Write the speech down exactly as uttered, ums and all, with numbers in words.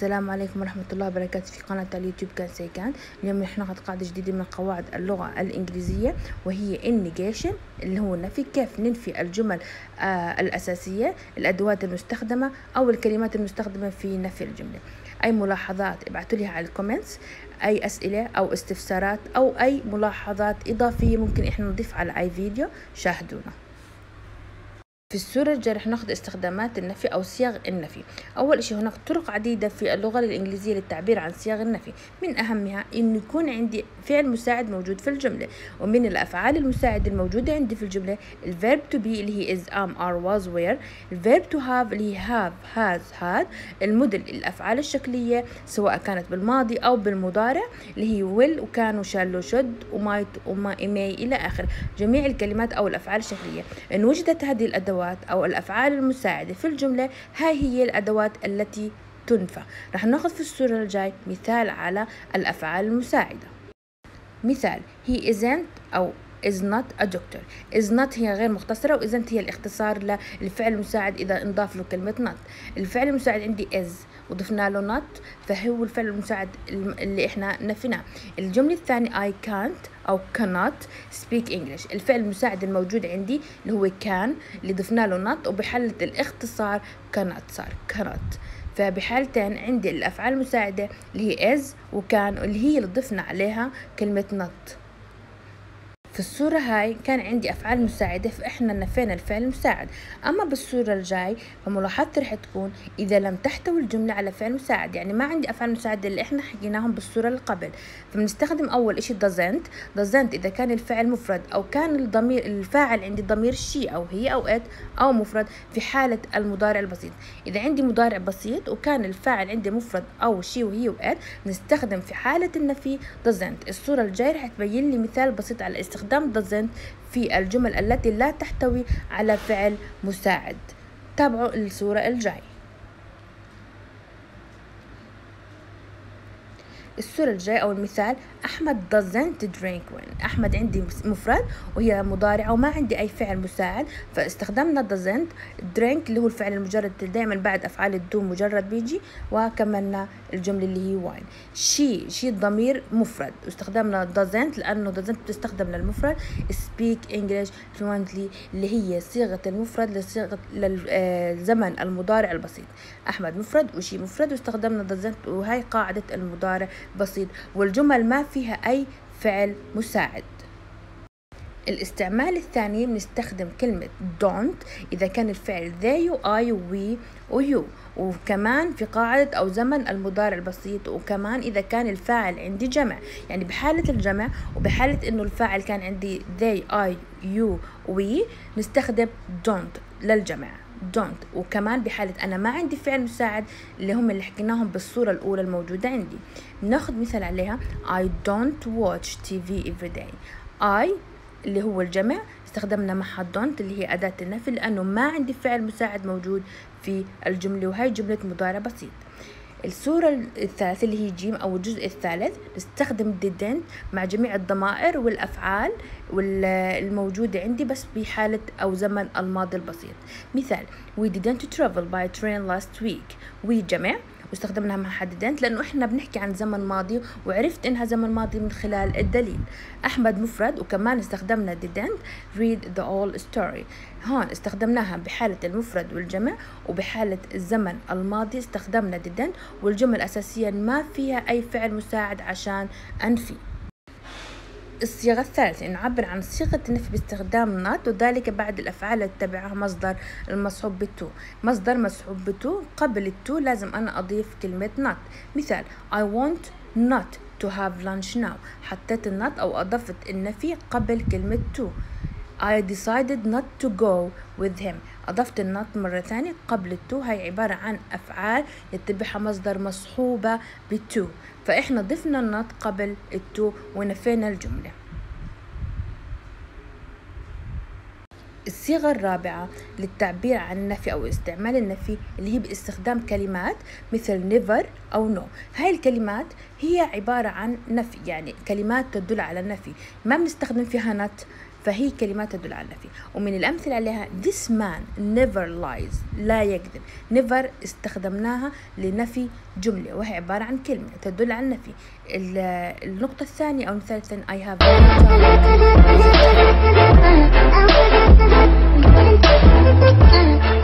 السلام عليكم ورحمة الله وبركاته في قناة اليوتيوب كان سيكان. اليوم رح ناخذ قاعدة جديدة من قواعد اللغة الإنجليزية، وهي النيجيشن اللي هو النفي. كيف ننفي الجمل آه الأساسية، الأدوات المستخدمة أو الكلمات المستخدمة في نفي الجملة. أي ملاحظات ابعتوا لي على الكومنتس، أي أسئلة أو استفسارات أو أي ملاحظات إضافية ممكن إحنا نضيف على أي فيديو شاهدونا. في الصورة الجاية رح ناخذ استخدامات النفي أو صيغ النفي. أول شيء هناك طرق عديدة في اللغة الإنجليزية للتعبير عن صيغ النفي، من أهمها إنه يكون عندي فعل مساعد موجود في الجملة. ومن الأفعال المساعدة الموجودة عندي في الجملة الverb to be اللي هي is am are was were، الverb to have اللي هي have has had، المدل الأفعال الشكلية سواء كانت بالماضي أو بالمضارع اللي هي will وكان وشال وشد وmight وما may إلى آخر، جميع الكلمات أو الأفعال الشكلية. إن وجدت هذه الأدوات أو الأفعال المساعدة في الجملة، هاي هي الأدوات التي تنفى. رح ناخذ في الصورة الجاي مثال على الأفعال المساعدة. مثال he isn't أو is not a doctor. is not هي غير مختصرة، و isn't هي الاختصار للفعل المساعد إذا انضاف له كلمة not. الفعل المساعد عندي is وضفنا له not، فهو الفعل المساعد اللي احنا نفيناه. الجملة الثانية I can't أو cannot speak English. الفعل المساعد الموجود عندي اللي هو can اللي ضفنا له not، وبحالة الاختصار cannot صار cannot. فبحالتين عندي الأفعال المساعدة اللي هي is وكان اللي هي اللي ضفنا عليها كلمة not. في الصورة هاي كان عندي أفعال مساعدة، فإحنا نفينا الفعل المساعد. أما بالصورة الجاي فملاحظتي رح تكون إذا لم تحتوي الجملة على فعل مساعد، يعني ما عندي أفعال مساعدة اللي إحنا حكيناهم بالصورة اللي قبل، فبنستخدم أول إشي doesn't. doesn't إذا كان الفعل مفرد أو كان الضمير الفاعل عندي ضمير she أو هي أو it أو مفرد في حالة المضارع البسيط. إذا عندي مضارع بسيط وكان الفاعل عندي مفرد أو she وهي و it، نستخدم في حالة النفي doesn't. الصورة الجاي رح تبين لي مثال بسيط على استخدام doesn't في الجمل التي لا تحتوي على فعل مساعد. تابعوا الصورة الجاي. الصورة الجاية أو المثال أحمد doesn't drink wine. أحمد عندي مفرد وهي مضارعة وما عندي أي فعل مساعد، فاستخدمنا doesn't. drink اللي هو الفعل المجرد دائما بعد أفعال الدو مجرد بيجي، وكملنا الجملة اللي هي wine. she she الضمير مفرد واستخدمنا doesn't لأنه doesn't بتستخدم للمفرد. speak English fluently اللي هي صيغة المفرد لصيغة للزمن المضارع البسيط. أحمد مفرد وشي مفرد واستخدمنا doesn't، وهي قاعدة المضارع بسيط، والجمل ما فيها أي فعل مساعد. الاستعمال الثاني بنستخدم كلمة don't إذا كان الفعل they و I و we و you، وكمان في قاعدة أو زمن المضارع البسيط، وكمان إذا كان الفاعل عندي جمع. يعني بحالة الجمع وبحالة إنه الفاعل كان عندي they I you we نستخدم don't للجمع don't. وكمان بحالة أنا ما عندي فعل مساعد اللي هم اللي حكيناهم بالصورة الأولى الموجودة عندي. ناخذ مثال عليها I don't watch تي في every day. I اللي هو الجمع استخدمنا معها don't اللي هي أداة النفي لأنه ما عندي فعل مساعد موجود في الجملة، وهي جملة مضارع بسيط. الصورة الثالثة اللي هي جيم أو الجزء الثالث نستخدم didn't مع جميع الضمائر والأفعال والموجودة عندي بس بحالة أو زمن الماضي البسيط. مثال we didn't travel by train last week. we جمع واستخدمناها مع didn't لأنه إحنا بنحكي عن زمن ماضي وعرفت إنها زمن ماضي من خلال الدليل. أحمد مفرد وكمان استخدمنا didn't read the whole story. هون استخدمناها بحالة المفرد والجمع، وبحالة الزمن الماضي استخدمنا didn't، والجمل أساسيا ما فيها أي فعل مساعد عشان أنفي. الصيغة الثالثة نعبر عن صيغة النفي باستخدام not، وذلك بعد الأفعال اللي تتبعها مصدر المصحوب بالتو. مصدر مصحوب بالتو قبل التو لازم أنا أضيف كلمة not. مثال I want not to have lunch now. حطيت النوت أو أضفت النفي قبل كلمة to. I decided not to go with him. أضفت النوت مرة ثانية قبل التو. هاي عبارة عن أفعال يتبعها مصدر مصحوبة بالتو، فإحنا ضفنا النوت قبل التو ونفينا الجملة. الصيغة الرابعة للتعبير عن النفي أو استعمال النفي اللي هي باستخدام كلمات مثل never أو no. هاي الكلمات هي عبارة عن نفي، يعني كلمات تدل على النفي، ما بنستخدم فيها not فهي كلمات تدل على النفي. ومن الأمثلة عليها this man never lies، لا يكذب. never استخدمناها لنفي جملة وهي عبارة عن كلمة تدل على النفي. النقطة الثانية أو المثال الثاني I have no time.